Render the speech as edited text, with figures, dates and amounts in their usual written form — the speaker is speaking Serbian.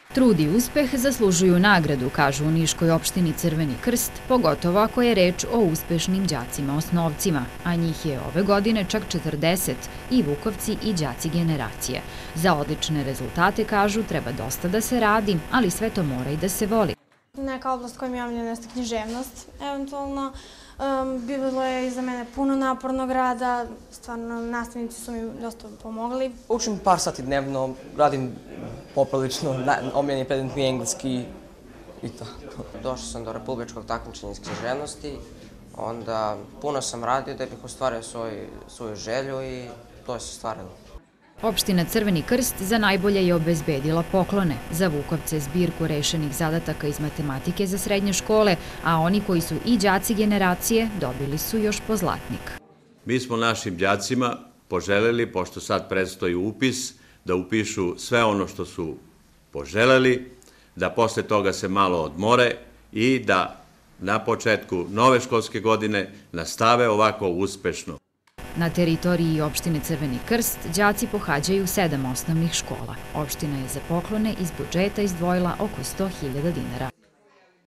Trud i uspeh zaslužuju nagradu, kažu u Niškoj opštini Crveni krst, pogotovo ako je reč o uspešnim đacima osnovcima, a njih je ove godine čak 40, i vukovci i đaci generacije. Za odlične rezultate, kažu, treba dosta da se radi, ali sve to mora i da se voli. Neka oblast koja mi je omiljena jeste književnost, eventualno. Bilo je i za mene puno napornog rada, stvarno nastavnici su mi dosta pomogli. Učim par sati dnevno, radim poprilično, omiljeni predmet mi je engleski i tako. Došao sam do republičkog takmičenja iz književnosti, onda puno sam radio da bih ostvario svoju želju i to se ostvarilo. Opština Crveni krst za najbolje je obezbedila poklone, za vukovce zbirku rešenih zadataka iz matematike za srednje škole, a oni koji su i đaci generacije dobili su još pozlatnik. Mi smo našim đacima poželeli, pošto sad predstoji upis, da upišu sve ono što su poželeli, da posle toga se malo odmore i da na početku nove školske godine nastave ovako uspešno. Na teritoriji opštine Crveni krst đaci pohađaju 7 osnovnih škola. Opština je za poklone iz budžeta izdvojila oko 100.000 dinara.